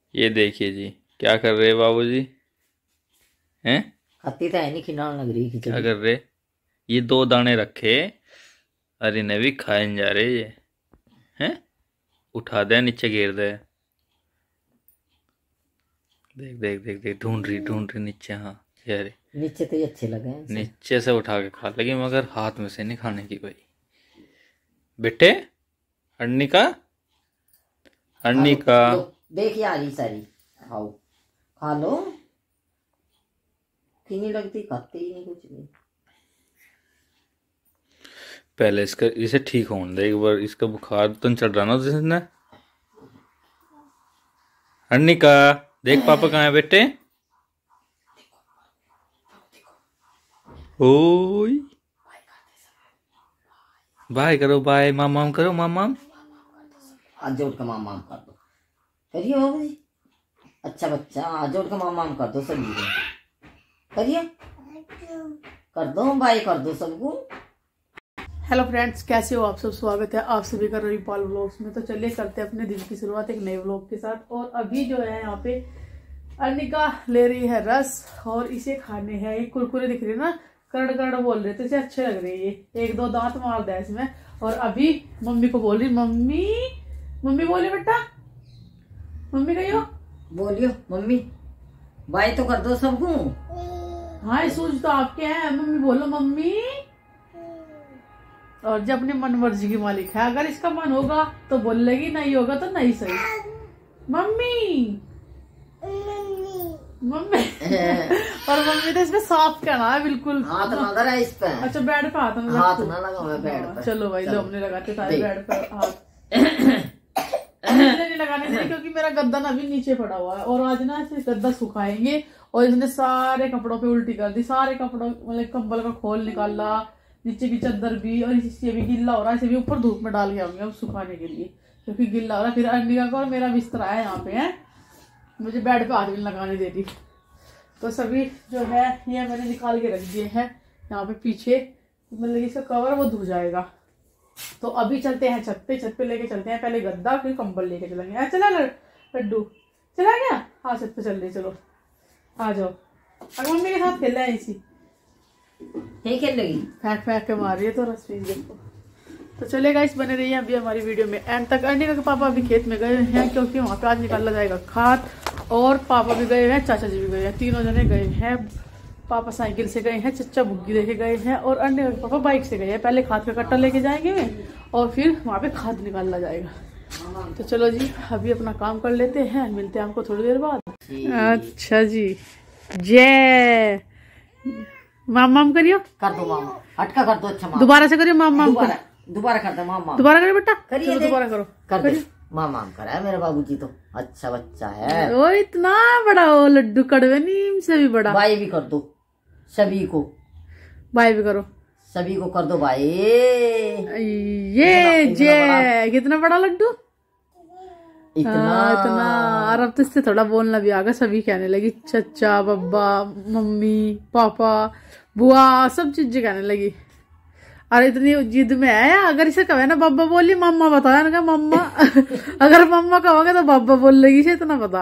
ये देखिए जी, क्या कर रहे बाबूजी हैं? खाती तो है नहीं, खिलाने लग रही क्या खिचड़ी। कर रहे? ये 2 दाने रखे और इन्हें भी खाए नहीं जा रहे ये हैं। उठा दे, नीचे गिर दे। देख देख देख देख, ढूंढ रही नीचे। हाँ, ये रही। नीचे तो ये अच्छे लगे हैं इनसे। नीचे से उठा के खा लेगी, मगर हाथ में से नहीं खाने की भाई। बेटे, अर्निका, खा लो अर्निका। लो, देखिए आ रही सारी। खाओ, खा लो। नहीं लगती, खाते ही नहीं कुछ भी। पहले इसका इसे ठीक होने दे एक बार। इसका बुखार तो नहीं चढ़ रहा ना जिसने? अर्निका, देख पापा कहाँ है बेटे? ओय, बाय करो, बाय माम करो, माम। आज जोड़ का माम माम कर दो। करिए बाबू जी, अच्छा बच्चा। आज जोड़ का माम माम कर दो सभी को। करिए, कर दो, बाय कर दो सबको। हेलो फ्रेंड्स, कैसे हो आप सब? स्वागत है आप सभी का रविपाल व्लॉग्स में। तो चलिए करते हैं अपने दिन की शुरुआत एक नए व्लॉग के साथ। और अभी जो है यहाँ पे अर्निका ले रही है रस और इसे खाने हैं। ये कुरकुरे दिख रहे ना, करड़ करड़ बोल रहे थे, इसे अच्छे लग रहे हैं। ये एक दो दांत मार दिया इसमें। और अभी मम्मी को बोल रही, मम्मी मम्मी बोले बेटा, मम्मी कहियो, बोलियो मम्मी, बाय तो कर दो सबको। हाँ ये सूझ तो आपके हैं, मम्मी बोलो मम्मी। और जब अपनी मन मर्जी की मालिक है, अगर इसका मन होगा तो बोल लेगी, नहीं होगा तो नहीं। सही मम्मी मम्मी और मम्मी तो इसमें साफ कहना है बिल्कुल। हाथ ना लगा इस पे। अच्छा बेड पे हाथ हाथ ना लगा मैं बेड पे। चलो भाई, लो हमने लगाते सारे बेड पे हाथ। नहीं लगाने देंगे क्योंकि मेरा गद्दा ना अभी नीचे पड़ा हुआ है। और आज ना ऐसे गद्दा सुखाएंगे। और इसने सारे कपड़ों पे उल्टी कर दी, सारे कपड़ों मतलब कंबल का खोल निकाला, नीचे की चादर भी। और इससे भी गिल्ला हो रहा है, इसे भी ऊपर धूप में डाल के आऊंगी अब सुखाने के लिए, क्योंकि गिल्ला हो रहा है। फिर अर्निका का और मेरा बिस्तरा है यहाँ पे है, मुझे बेड पे हाथ भी लगाने दे दी। तो सभी जो है ये मैंने निकाल के रख दिए हैं यहाँ पे पीछे, मतलब इसका कवर वो धुल जाएगा। तो अभी चलते हैं छत पे लेके चलते हैं पहले गद्दा, फिर कंबल लेके चलेंगे। चला लड्डू, चला गया? हाँ छत पे चल रही, चलो आ जाओ। अगर मम्मी के साथ खेल रहे हैं इसी, ठीक है लगी फेंक फेंक के मार रही है तो रस पी देखो। तो चलेगा, इस बने रहिए अभी हमारी वीडियो में एंड तक। अर्निका के पापा अभी खेत में गए हैं क्योंकि वहाँ पे आज निकाला जाएगा खाद। और पापा भी गए हैं, चाचा जी भी गए हैं, तीनों जने गए हैं। पापा साइकिल से गए हैं, चच्चा बुग्गी लेके गए हैं, और अर्निका के पापा बाइक से गए हैं। पहले खाद का कट्टा लेके जाएंगे और फिर वहाँ पे खाद निकाला जाएगा। तो चलो जी अभी अपना काम कर लेते हैं, मिलते हैं आपको थोड़ी देर बाद। अच्छा जी, जय माम करियो, कर दो मामा, हटका कर दो। अच्छा मामा दोबारा से करियो माम दोबारा कर दो मामा। दोबारा करियो बेटा, करिए, दोबारा करो। कर दो मामा करा है मेरा बाबूजी तो अच्छा बच्चा है। ओ इतना बड़ा हो लड्डू, कड़वे नीम से भी बड़ा। बाय भी कर दो सभी को, बाय भी करो सभी को कर दो बाय। ये जय कितना बड़ा लड्डू, इतना। और अब तो इससे थोड़ा बोलना भी आ गया, सभी कहने लगी चचा बब्बा मम्मी पापा बुआ सब चीजें कहने लगी। और इतनी जिद में है, अगर इसे कहे ना बाबा बोली मम्मा बताया ना, मम्मा अगर मम्मा कहोगे तो बाबा बोल लेगी, इसे इतना पता।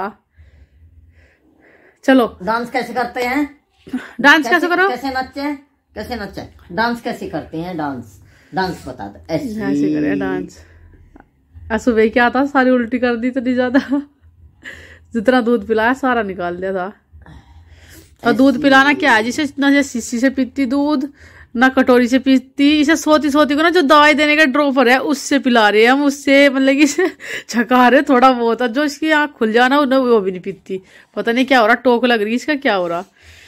चलो डांस कैसे करते हैं? डांस कैसे करो, कैसे नचे डांस कैसे करते हैं? डांस बता दो। ऐसे करे डांस। सुबह क्या था, सारी उल्टी कर दी इतनी ज्यादा, जितना दूध पिलाया सारा निकाल दिया था। और दूध पिलाना क्या है, जिसे ना शीशी से पीती दूध ना कटोरी से पीती, इसे सोती को ना जो दवाई देने का ड्रॉपर है उससे पिला रहे हैं हम। उससे मतलब कि इसे छका रहे थोड़ा बहुत, जो इसकी आँख खुल जाना वो भी नहीं पीती। पता नहीं क्या हो रहा, टोक लग रही है इसका, क्या हो रहा।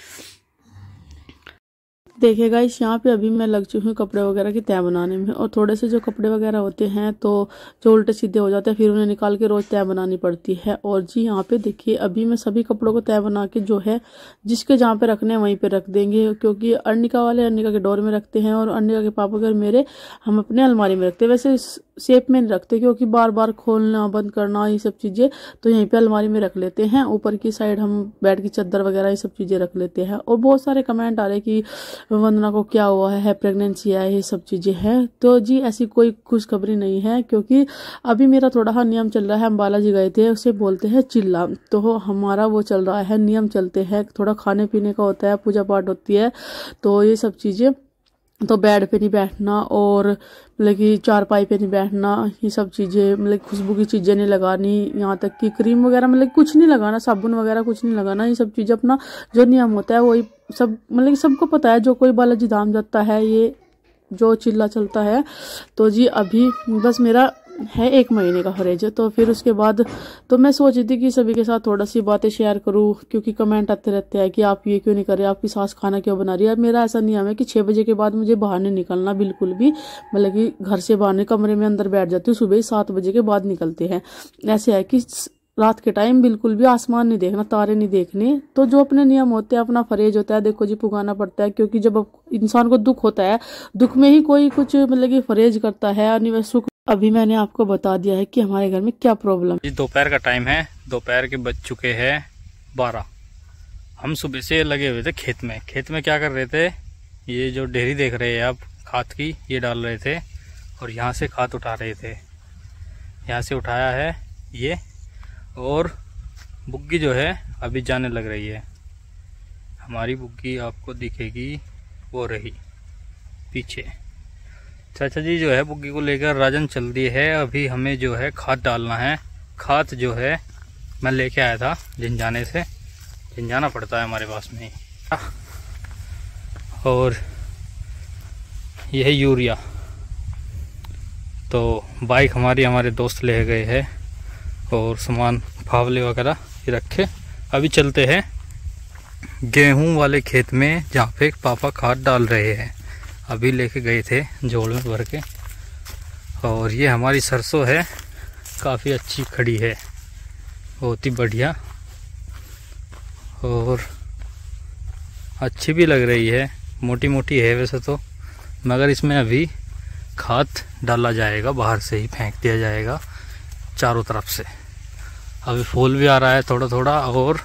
देखिएगा इस यहाँ पे अभी मैं लग चुकी हूँ कपड़े वगैरह की तह बनाने में। और थोड़े से जो कपड़े वगैरह होते हैं तो जो उल्टे सीधे हो जाते हैं, फिर उन्हें निकाल के रोज तह बनानी पड़ती है। और जी यहाँ पे देखिए अभी मैं सभी कपड़ों को तह बना के जो है जिसके जहाँ पे रखने हैं वहीं पे रख देंगे, क्योंकि अर्निका वाले अर्निका के डोर में रखते हैं और अर्निका के पापा के मेरे हम अपने अलमारी में रखते हैं। वैसे शेप में नहीं रखते क्योंकि बार बार खोलना बंद करना ये सब चीज़ें, तो यहीं पे अलमारी में रख लेते हैं। ऊपर की साइड हम बेड की चादर वगैरह ये सब चीज़ें रख लेते हैं। और बहुत सारे कमेंट आ रहे कि वंदना को क्या हुआ है प्रेगनेंसी है, ये सब चीज़ें हैं। तो जी ऐसी कोई खुशखबरी नहीं है, क्योंकि अभी मेरा थोड़ा सा नियम चल रहा है। हम बालाजी गए थे, उसे बोलते हैं चिल्ला, तो हमारा वो चल रहा है, नियम चलते हैं, थोड़ा खाने पीने का होता है, पूजा पाठ होती है, तो ये सब चीज़ें। तो बेड पे नहीं बैठना और मतलब कि चारपाई पे नहीं बैठना, ये सब चीज़ें, मतलब खुशबू की चीज़ें नहीं लगानी, यहाँ तक कि क्रीम वगैरह मतलब कुछ नहीं लगाना, साबुन वगैरह कुछ नहीं लगाना। ये सब चीज़ें अपना जो नियम होता है वही सब मतलब कि सबको पता है, जो कोई बालाजी धाम जाता है ये जो चिल्ला चलता है। तो जी अभी बस मेरा है 1 महीने का फरेज, तो फिर उसके बाद तो मैं सोच रही थी कि सभी के साथ थोड़ा सी बातें शेयर करूं, क्योंकि कमेंट आते रहते हैं कि आप ये क्यों नहीं कर रहे, आपकी सास खाना क्यों बना रही है। मेरा ऐसा नियम है कि 6 बजे के बाद मुझे बाहर नहीं निकलना बिल्कुल भी, मतलब कि घर से बाहर नहीं, कमरे में अंदर बैठ जाती हूँ, सुबह ही 7 बजे के बाद निकलते हैं। ऐसे है कि रात के टाइम बिल्कुल भी आसमान नहीं देखना, तारे नहीं देखने। तो जो अपने नियम होते हैं, अपना फरेज होता है, देखो जी पुगाना पड़ता है, क्योंकि जब इंसान को दुख होता है, दुख में ही कोई कुछ मतलब कि फरेज करता है, और सुख। अभी मैंने आपको बता दिया है कि हमारे घर में क्या प्रॉब्लम जी दोपहर का टाइम है, दोपहर के बज चुके हैं 12। हम सुबह से लगे हुए थे खेत में। खेत में क्या कर रहे थे, ये जो ढेरी देख रहे हैं आप खाद की, ये डाल रहे थे और यहाँ से खाद उठा रहे थे। यहाँ से उठाया है ये, और बुग्गी जो है अभी जाने लग रही है। हमारी बुग्गी आपको दिखेगी, वो रही पीछे। चाचा जी जो है बुग्गी को लेकर राजन चल दिए है। अभी हमें जो है खाद डालना है। खाद जो है मैं लेके आया था झिंझाने से, झिंझाना पड़ता है हमारे पास में ही। और यह है यूरिया। तो बाइक हमारे दोस्त ले गए हैं और सामान फावले वगैरह ये रखे। अभी चलते हैं गेहूं वाले खेत में, जहाँ पे पापा खाद डाल रहे हैं। अभी लेके गए थे झोल में भर के। और ये हमारी सरसों है, काफ़ी अच्छी खड़ी है, बहुत ही बढ़िया और अच्छी भी लग रही है। मोटी मोटी है वैसे तो, मगर इसमें अभी खाद डाला जाएगा, बाहर से ही फेंक दिया जाएगा चारों तरफ से। अभी फूल भी आ रहा है थोड़ा थोड़ा, और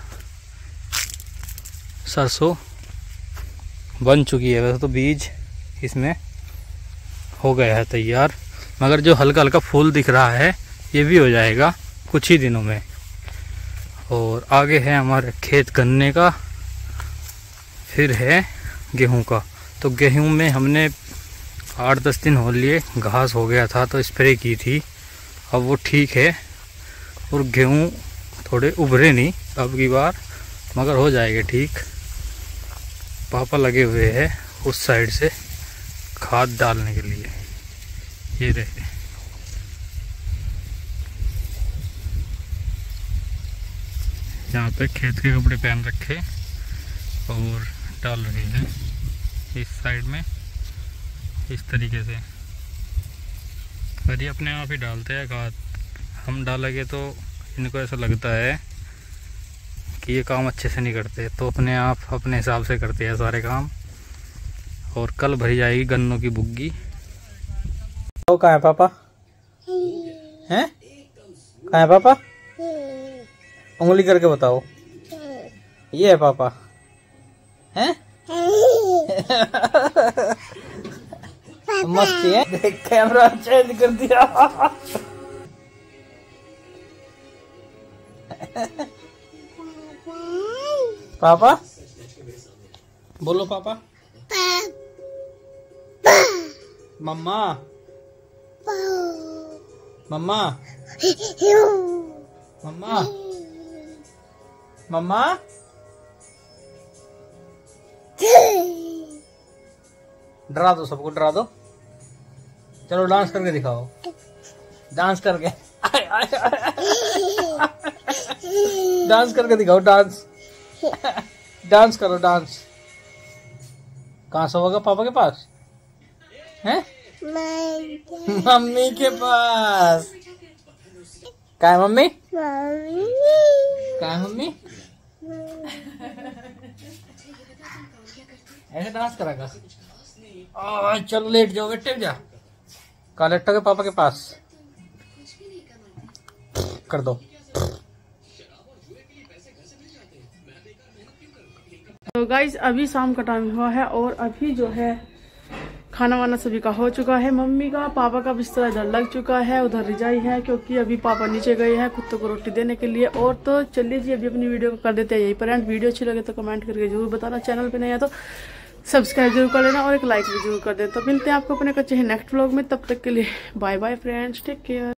सरसों बन चुकी है। वैसे तो बीज इसमें हो गया है तैयार, मगर जो हल्का हल्का फूल दिख रहा है ये भी हो जाएगा कुछ ही दिनों में। और आगे है हमारे खेत गन्ने का, फिर है गेहूं का। तो गेहूं में हमने 8-10 दिन हो लिए, घास हो गया था तो स्प्रे की थी, अब वो ठीक है। और गेहूं थोड़े उभरे नहीं अब की बार, मगर हो जाएगा ठीक। पापा लगे हुए हैं उस साइड से खाद डालने के लिए। ये रहे, यहाँ पे खेत के कपड़े पहन रखे और डाल रहे हैं इस साइड में इस तरीके से। पर ये अपने आप ही डालते हैं खाद, हम डालेंगे तो इनको ऐसा लगता है कि ये काम अच्छे से नहीं करते, तो अपने आप अपने हिसाब से करते हैं सारे काम। और कल भरी जाएगी गन्नों की बुग्गी। तो कहाँ है पापा? हैं? कहाँ है पापा? उंगली करके बताओ। ये है पापा हैं? मस्ती है। देख कैमरा चेंज कर दिया। पापा बोलो, पापा मम्मा मम्मा मम्मा मम्मा। डरा दो सबको, डरा दो। चलो डांस करके दिखाओ, डांस करके डांस करके दिखाओ, डांस डांस करो, डांस। कहाँ से होगा? पापा के पास हैं? मम्मी के पास। कहाँ है मम्मी? कहाँ है मम्मी? ऐसे डांस करेगा। चलो लेट जाओ, बेटे जा। कहाँ लेटोगे? पापा के पास कर दो। तो गाइस अभी शाम का टाइम हुआ है और अभी जो है खाना वाना सभी का हो चुका है। मम्मी का पापा का बिस्तर इधर लग चुका है, उधर रिजाई है क्योंकि अभी पापा नीचे गए हैं कुत्तों को रोटी देने के लिए। और तो चलिए जी अभी अपनी वीडियो को कर देते हैं यही पर एंड। वीडियो अच्छी लगे तो कमेंट करके जरूर बताना, चैनल पे नहीं है तो सब्सक्राइब जरूर कर लेना और एक लाइक भी जरूर कर देना। तो मिलते हैं आपको अपने कच्चे नेक्स्ट व्लॉग में, तब तक के लिए bye bye friends, take care.